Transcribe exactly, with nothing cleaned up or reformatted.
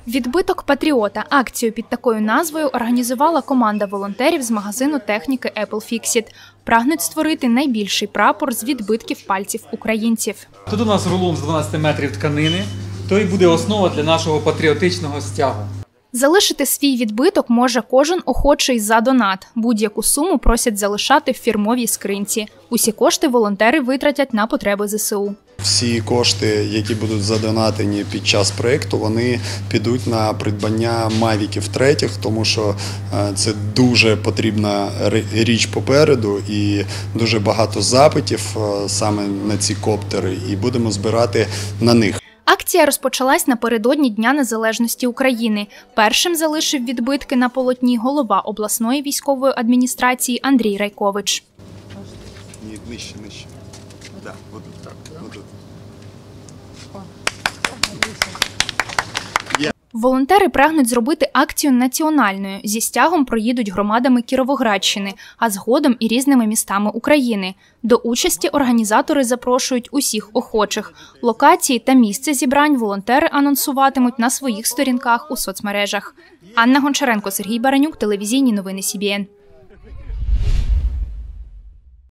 Відбиток патріота. Акцію під такою назвою організувала команда волонтерів з магазину техніки Apple Fix-It. Прагнуть створити найбільший прапор з відбитків пальців українців. Тут у нас рулон з дванадцяти метрів тканини, то й буде основа для нашого патріотичного стягу. Залишити свій відбиток може кожен охочий за донат. Будь-яку суму просять залишати в фірмовій скринці. Усі кошти волонтери витратять на потреби зе се у. Всі кошти, які будуть задонатені під час проєкту, вони підуть на придбання мавіків третіх, тому що це дуже потрібна річ попереду і дуже багато запитів саме на ці коптери, і будемо збирати на них. Акція розпочалась напередодні Дня Незалежності України. Першим залишив відбитки на полотні голова обласної військової адміністрації Андрій Райкович. Ні, нижче, нижче. Так, отут, так, отут. Волонтери прагнуть зробити акцію національною. Зі стягом проїдуть громадами Кіровоградщини, а згодом і різними містами України. До участі організатори запрошують усіх охочих. Локації та місце зібрань волонтери анонсуватимуть на своїх сторінках у соцмережах. Анна Гончаренко, Сергій Баранюк, телевізійні новини Сі Бі Ен.